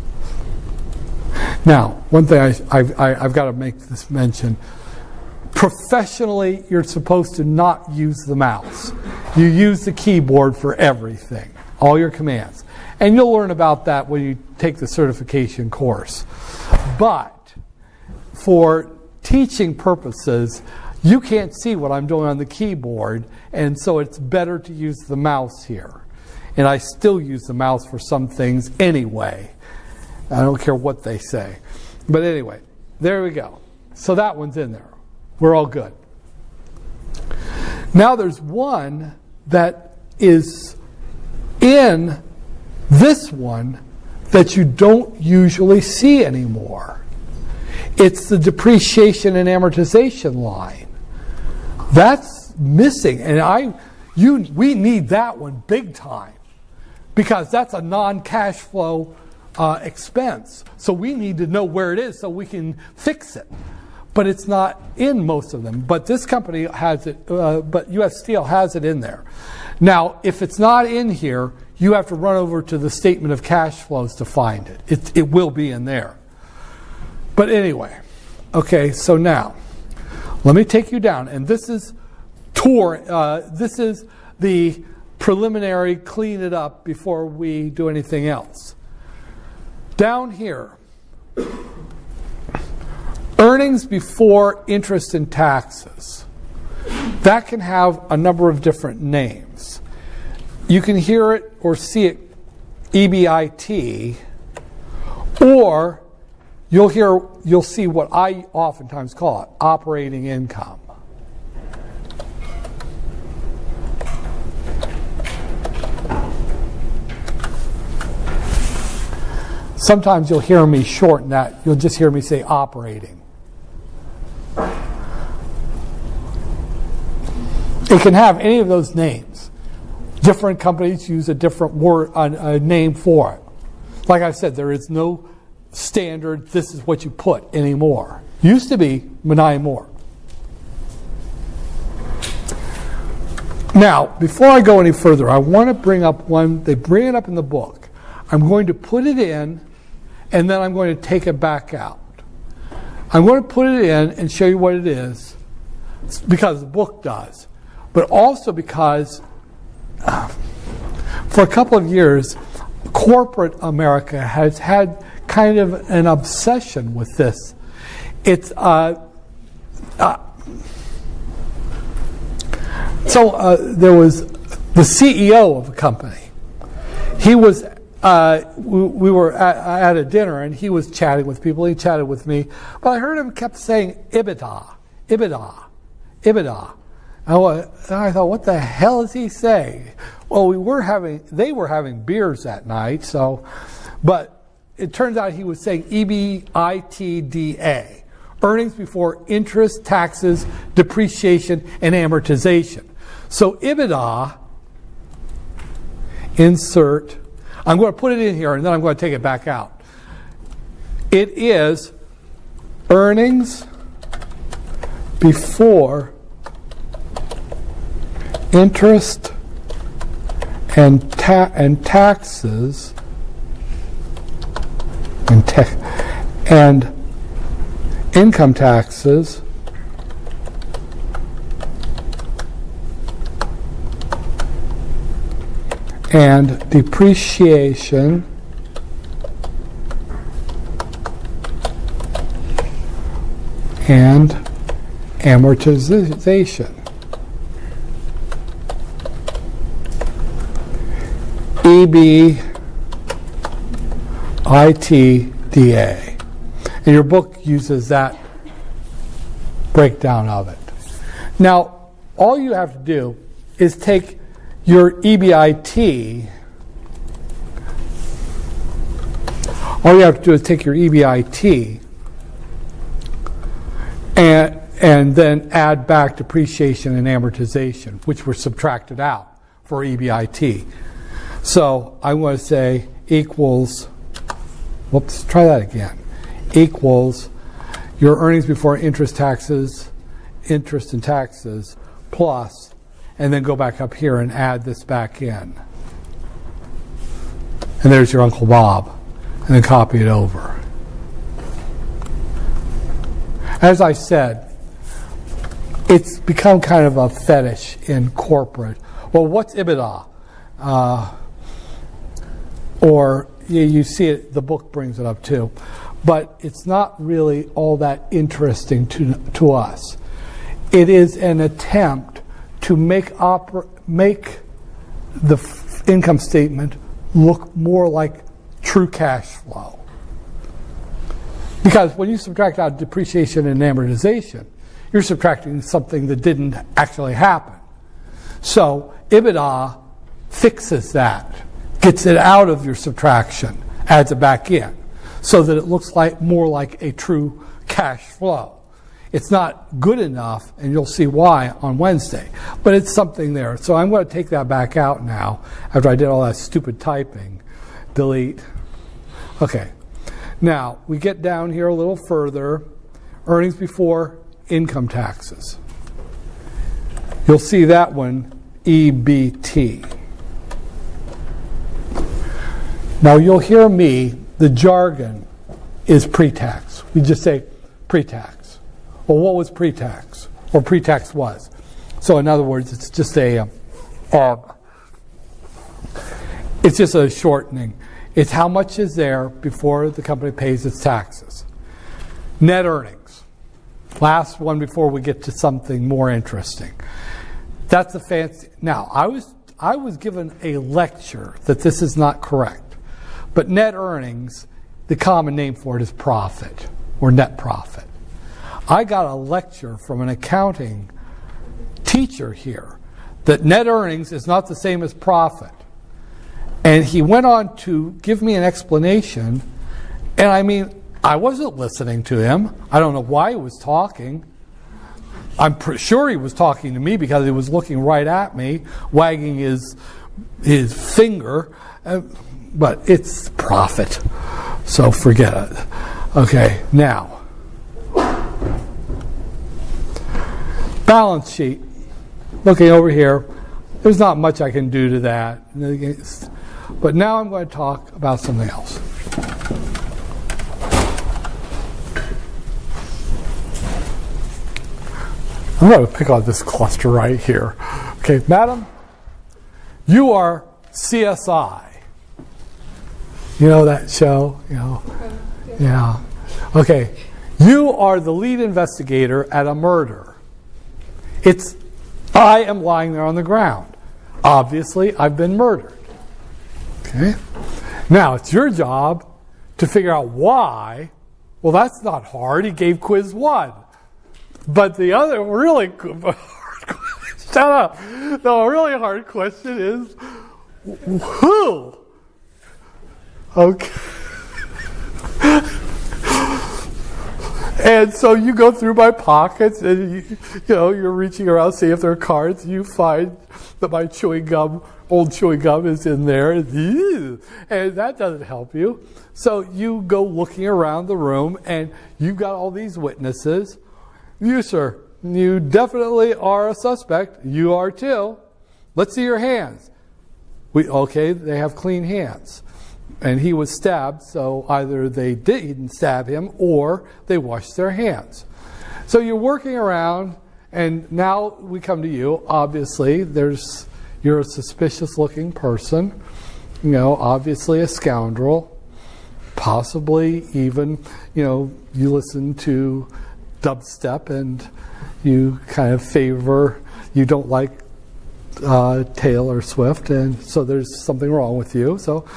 Now, one thing I, I've, I, I've got to make this mention. Professionally, you're supposed to not use the mouse. You use the keyboard for everything, all your commands. And you'll learn about that when you take the certification course. But for teaching purposes, you can't see what I'm doing on the keyboard, and so it's better to use the mouse here. And I still use the mouse for some things anyway. I don't care what they say. But anyway, there we go. So that one's in there. We're all good. Now there's one that is in this one that you don't usually see anymore. It's the depreciation and amortization line. That's missing. And I, you, we need that one big time. Because that's a non-cash flow uh, expense. So we need to know where it is so we can fix it. But it's not in most of them. But this company has it, uh, but U S Steel has it in there. Now, if it's not in here, you have to run over to the statement of cash flows to find it. It, it will be in there. But anyway, okay, so now, let me take you down. And this is tour, uh, this is the preliminary clean it up before we do anything else. Down here, earnings before interest and taxes. That can have a number of different names. You can hear it or see it E B I T, or you'll hear you'll see what I oftentimes call it, operating income. Sometimes you'll hear me shorten that. You'll just hear me say operating. It can have any of those names. Different companies use a different word, a, a name for it. Like I said, there is no standard, this is what you put anymore. Used to be, but not anymore. Now, before I go any further, I want to bring up one, they bring it up in the book. I'm going to put it in, and then I'm going to take it back out. I'm going to put it in and show you what it is, because the book does, but also because uh, for a couple of years, corporate America has had kind of an obsession with this. It's uh, uh, so uh, there was the C E O of a company. He was uh, we, we were at, at a dinner and he was chatting with people. He chatted with me, but I heard him kept saying EBITDA, EBITDA, EBITDA. And I thought, what the hell is he saying? Well, we were having, they were having beers that night, so, but it turns out he was saying EBITDA, earnings before interest, taxes, depreciation, and amortization. So EBITDA, insert, I'm going to put it in here and then I'm going to take it back out. It is earnings before interest and ta and taxes and ta and income taxes and depreciation and amortization. E B I T D A. And your book uses that breakdown of it. Now, all you have to do is take your E B I T, all you have to do is take your E B I T and, and then add back depreciation and amortization, which were subtracted out for E B I T. So I'm going to say equals, whoops, try that again, equals your earnings before interest, taxes, interest and taxes, plus, and then go back up here and add this back in. And there's your Uncle Bob. And then copy it over. As I said, it's become kind of a fetish in corporate. Well, what's EBITDA? Uh, or you, you see it, the book brings it up too. But it's not really all that interesting to, to us. It is an attempt to make oper make the f income statement look more like true cash flow. Because when you subtract out depreciation and amortization, you're subtracting something that didn't actually happen. So EBITDA fixes that, gets it out of your subtraction, adds it back in, so that it looks like more like a true cash flow. It's not good enough, and you'll see why on Wednesday, but it's something there. So I'm going to take that back out now after I did all that stupid typing. Delete. Okay. Now, we get down here a little further. Earnings before income taxes. You'll see that one, E B T. Now, you'll hear me, the jargon is pre-tax. We just say pre-tax. Well, what was pre-tax? Or pre-tax was. So in other words, it's just a, um, uh, it's just a shortening. It's how much is there before the company pays its taxes. Net earnings. Last one before we get to something more interesting. That's a fancy. Now, I was I was given a lecture that this is not correct. But net earnings, the common name for it is profit or net profit. I got a lecture from an accounting teacher here that net earnings is not the same as profit. And he went on to give me an explanation, and I mean, I wasn't listening to him. I don't know why he was talking. I'm pretty sure he was talking to me because he was looking right at me, wagging his his finger. Uh, but it's profit. So forget it. Okay, now, balance sheet. Looking over here, there's not much I can do to that. But now I'm going to talk about something else. I'm going to pick on this cluster right here. Okay, madam, you are C S I. You know that show? You know? Yeah. Okay, you are the lead investigator at a murder. It's, I am lying there on the ground. Obviously, I've been murdered. Okay? Now, it's your job to figure out why. Well, that's not hard. He gave quiz one. But the other really hard question, shut up. The really hard question is, who? Okay. And so you go through my pockets and you, you know, you're reaching around, see if there are cards. You find that my chewing gum, old chewing gum is in there. And that doesn't help you. So you go looking around the room and you've got all these witnesses. You, sir, you definitely are a suspect. You are too. Let's see your hands. We, okay, they have clean hands. And he was stabbed, so either they didn't stab him or they washed their hands. So you're working around, and now we come to you. Obviously, there's you're a suspicious-looking person. You know, obviously a scoundrel. Possibly even, you know, you listen to dubstep and you kind of favor, you don't like uh, Taylor Swift, and so there's something wrong with you. So,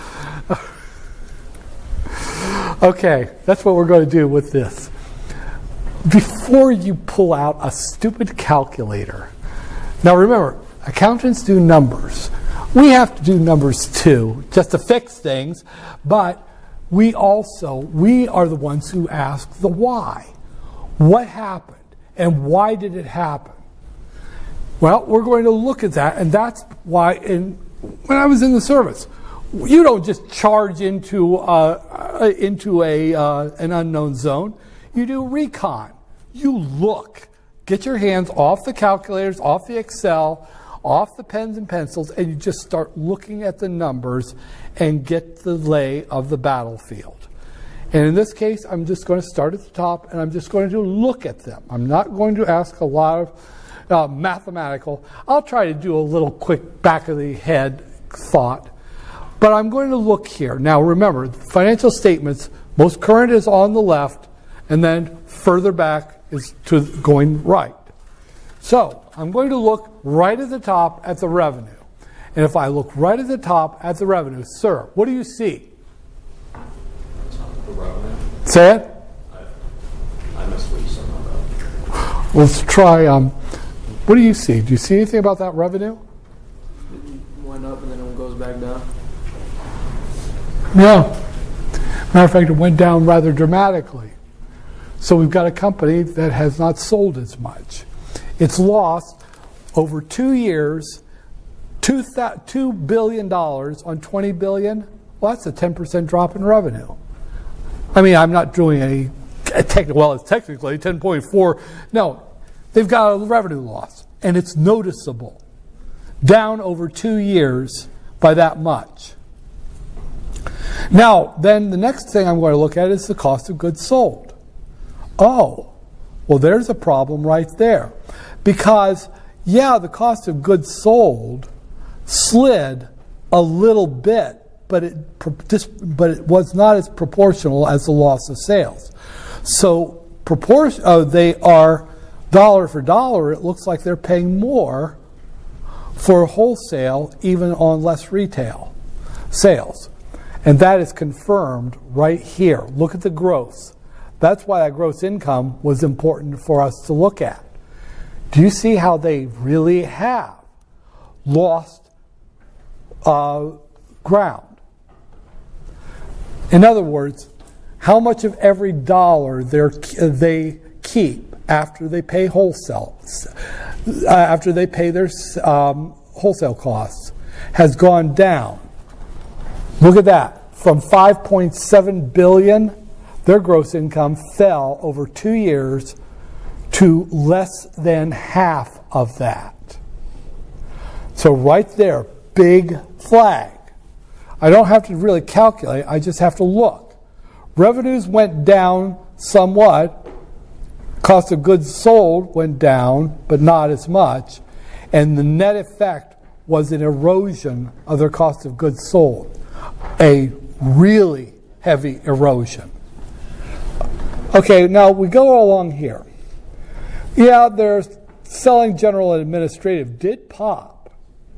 okay, that's what we're going to do with this. Before you pull out a stupid calculator, now remember, accountants do numbers. We have to do numbers too, just to fix things, but we also, we are the ones who ask the why. What happened and why did it happen? Well, we're going to look at that, and that's why in, when I was in the service, you don't just charge into, uh, into a, uh, an unknown zone. You do recon. You look. Get your hands off the calculators, off the Excel, off the pens and pencils, and you just start looking at the numbers and get the lay of the battlefield. And in this case, I'm just going to start at the top, and I'm just going to look at them. I'm not going to ask a lot of uh, mathematical. I'll try to do a little quick back of the head thought. But I'm going to look here. Now remember, financial statements, most current is on the left, and then further back is to going right. So I'm going to look right at the top at the revenue. And if I look right at the top at the revenue, sir, what do you see? Say it? I, I missed what you said about that. Let's try, um, what do you see? Do you see anything about that revenue? It went up and then it goes back down. No. Matter of fact, it went down rather dramatically. So we've got a company that has not sold as much. It's lost over two years, two, two billion dollars on twenty billion dollars. Well, that's a ten percent drop in revenue. I mean, I'm not doing any, well, it's technically ten point four. No, they've got a revenue loss, and it's noticeable. Down over two years by that much. Now, then the next thing I'm going to look at is the cost of goods sold. Oh, well, there's a problem right there. Because, yeah, the cost of goods sold slid a little bit, but it, but it was not as proportional as the loss of sales. So proportion, uh, they are dollar for dollar, it looks like they're paying more for wholesale even on less retail sales. And that is confirmed right here. Look at the gross. That's why that gross income was important for us to look at. Do you see how they really have lost uh, ground? In other words, how much of every dollar they keep after they pay wholesale, uh, after they pay their um, wholesale costs, has gone down. Look at that, from five point seven billion dollars, their gross income fell over two years to less than half of that. So right there, big flag. I don't have to really calculate, I just have to look. Revenues went down somewhat, cost of goods sold went down, but not as much, and the net effect was an erosion of their cost of goods sold, a really heavy erosion. Okay, now we go along here. Yeah, their selling general and administrative did pop.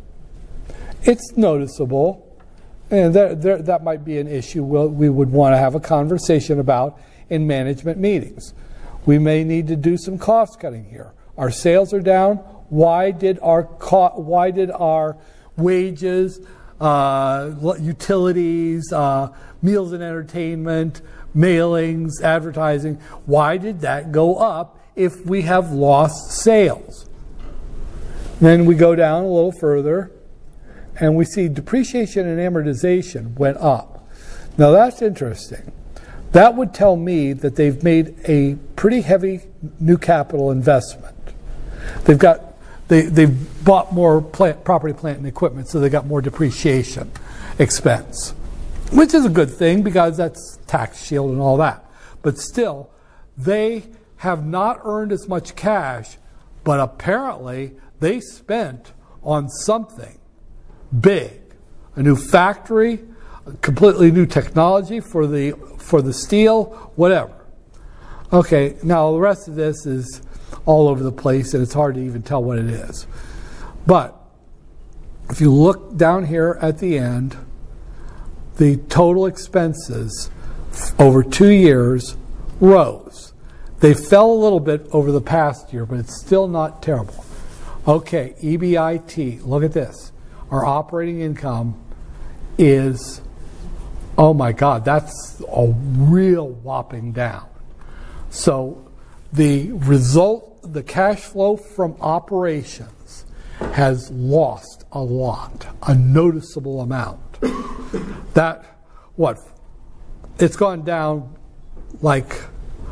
It's noticeable, and there, there, that might be an issue we'll, we would want to have a conversation about in management meetings. We may need to do some cost cutting here. Our sales are down. Why did our co- why did our wages, uh, utilities, uh, meals and entertainment, mailings, advertising, why did that go up if we have lost sales? Then we go down a little further and we see depreciation and amortization went up. Now that's interesting. That would tell me that they've made a pretty heavy new capital investment. They've got they they've bought more plant, property, plant, and equipment, so they got more depreciation expense, which is a good thing because that's tax shield and all that. But still, they have not earned as much cash, but apparently they spent on something big, a new factory, a completely new technology for the for the steel, whatever. Okay, now the rest of this is all over the place and it's hard to even tell what it is. But if you look down here at the end, the total expenses over two years rose. They fell a little bit over the past year, but it's still not terrible. Okay, E B I T, look at this. Our operating income is, oh my God, that's a real whopping down. So the result, the cash flow from operations has lost a lot, a noticeable amount. That, what, it's gone down like,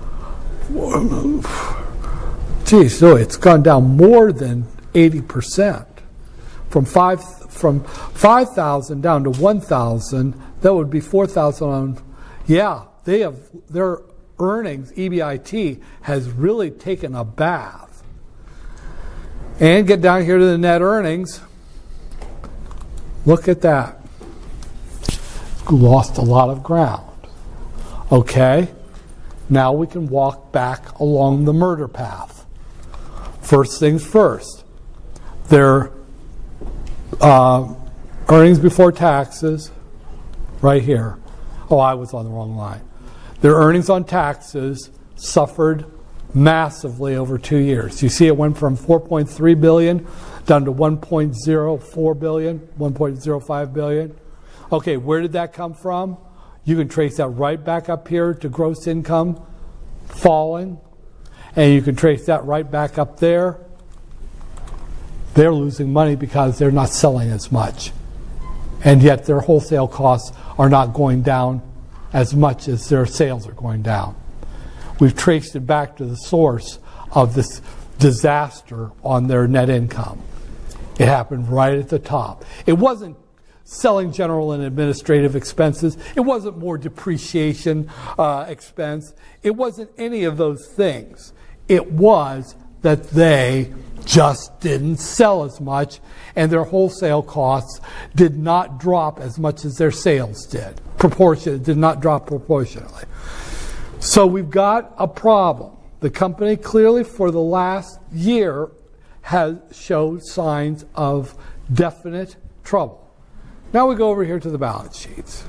geez, no, it's gone down more than eighty percent. From five from five thousand down to one thousand, that would be four thousand on. Yeah, they have their earnings. E B I T has really taken a bath. And get down here to the net earnings. Look at that. Lost a lot of ground. Okay, now we can walk back along the murder path. First things first. Their uh, earnings before taxes, right here. Oh, I was on the wrong line. Their earnings on taxes suffered massively over two years. You see it went from four point three billion dollars down to one point zero four billion dollars, one point zero five billion dollars. Okay, where did that come from? You can trace that right back up here to gross income falling. And you can trace that right back up there. They're losing money because they're not selling as much. And yet their wholesale costs are not going down as much as their sales are going down. We've traced it back to the source of this disaster on their net income. It happened right at the top. It wasn't selling general and administrative expenses. It wasn't more depreciation uh, expense. It wasn't any of those things. It was that they just didn't sell as much and their wholesale costs did not drop as much as their sales did. Proportion did not drop proportionately. So we've got a problem. The company clearly for the last year has showed signs of definite trouble. Now we go over here to the balance sheets.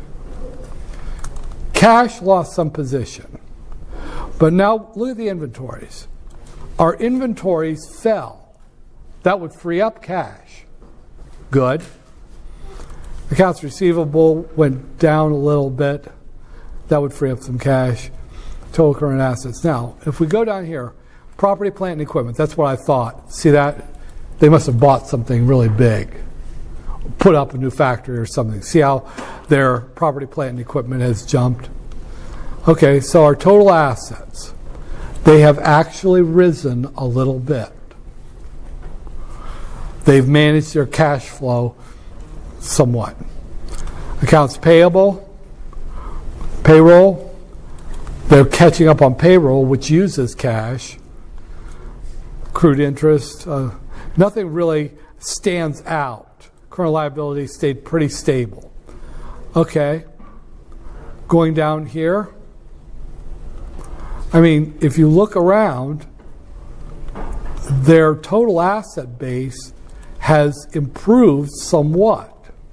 Cash lost some position. But now look at the inventories. Our inventories fell. That would free up cash. Good. Accounts receivable went down a little bit. That would free up some cash. Total current assets. Now, if we go down here, property, plant, and equipment. That's what I thought. See that? They must have bought something really big. put up a new factory or something. See how their property, plant, and equipment has jumped? Okay, so our total assets, they have actually risen a little bit. They've managed their cash flow somewhat. Accounts payable, payroll, they're catching up on payroll, which uses cash. Accrued interest, uh, nothing really stands out. Current liability stayed pretty stable. Okay, going down here, I mean, if you look around, their total asset base has improved somewhat.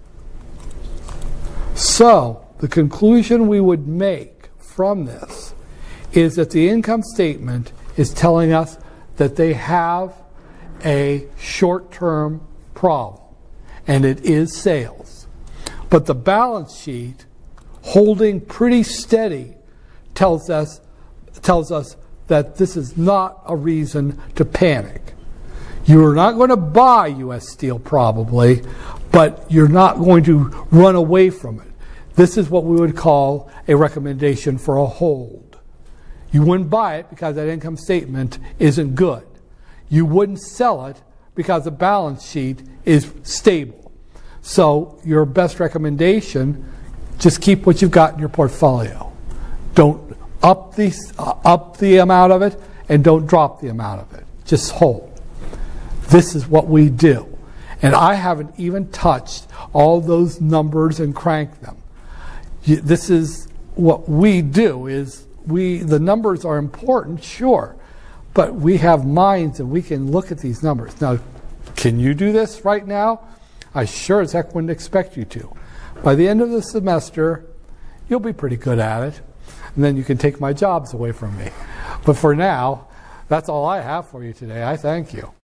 So, the conclusion we would make from this is that the income statement is telling us that they have a short-term problem, and it is sales. But the balance sheet, holding pretty steady, tells us tells us that this is not a reason to panic. You're not going to buy U S Steel probably, but you're not going to run away from it. This is what we would call a recommendation for a hold. You wouldn't buy it because that income statement isn't good. You wouldn't sell it because the balance sheet is stable. So your best recommendation, just keep what you've got in your portfolio. Don't up the, uh, up the amount of it, and don't drop the amount of it. Just hold. This is what we do. And I haven't even touched all those numbers and cranked them. You, this is what we do. Is we the numbers are important, sure, but we have minds and we can look at these numbers. Now, can you do this right now? I sure as heck wouldn't expect you to. By the end of the semester, you'll be pretty good at it. And then you can take my jobs away from me. But for now, that's all I have for you today. I thank you.